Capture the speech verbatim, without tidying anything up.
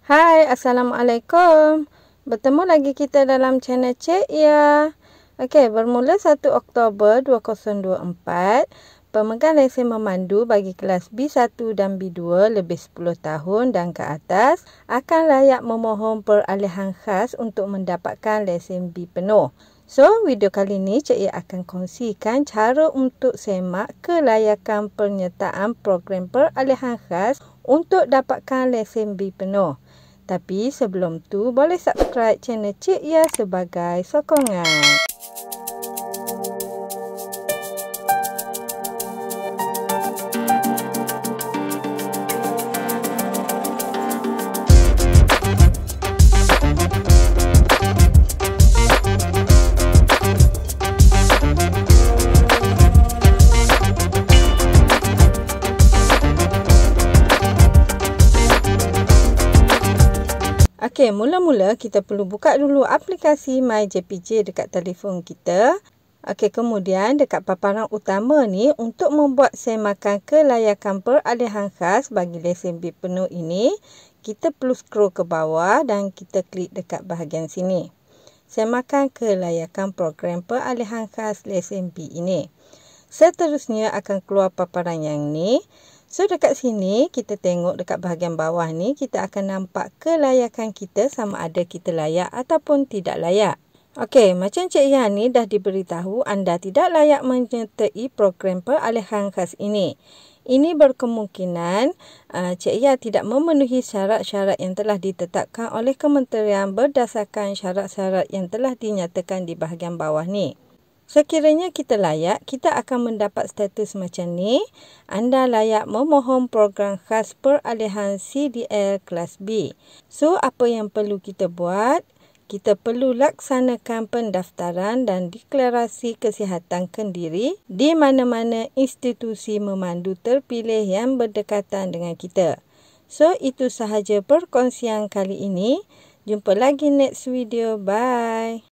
Hai, Assalamualaikum. Bertemu lagi kita dalam channel Cik Ya. Okey, bermula satu Oktober dua ribu dua puluh empat, pemegang lesen memandu bagi kelas B satu dan B dua lebih sepuluh tahun dan ke atas akan layak memohon peralihan khas untuk mendapatkan lesen B penuh. So, video kali ini Cik Ya akan kongsikan cara untuk semak kelayakan penyertaan program peralihan khas untuk dapatkan lesen B penuh. Tapi sebelum tu, boleh subscribe channel Cik Ya sebagai sokongan. Okey, mula-mula kita perlu buka dulu aplikasi My J P J dekat telefon kita. Okey, kemudian dekat paparan utama ni untuk membuat semakan kelayakan peralihan khas bagi lesen B penuh ini, kita perlu scroll ke bawah dan kita klik dekat bahagian sini. Semakan kelayakan program peralihan khas lesen B ini. Seterusnya akan keluar paparan yang ni. So, dekat sini, kita tengok dekat bahagian bawah ni, kita akan nampak kelayakan kita sama ada kita layak ataupun tidak layak. Okey, macam Cik Ya ni dah diberitahu anda tidak layak menyertai program peralihan khas ini. Ini berkemungkinan uh, Cik Ya tidak memenuhi syarat-syarat yang telah ditetapkan oleh Kementerian berdasarkan syarat-syarat yang telah dinyatakan di bahagian bawah ni. Sekiranya kita layak, kita akan mendapat status macam ni. Anda layak memohon program khas peralihan C D L kelas B. So, apa yang perlu kita buat? Kita perlu laksanakan pendaftaran dan deklarasi kesihatan kendiri di mana-mana institusi memandu terpilih yang berdekatan dengan kita. So, itu sahaja perkongsian kali ini. Jumpa lagi next video. Bye.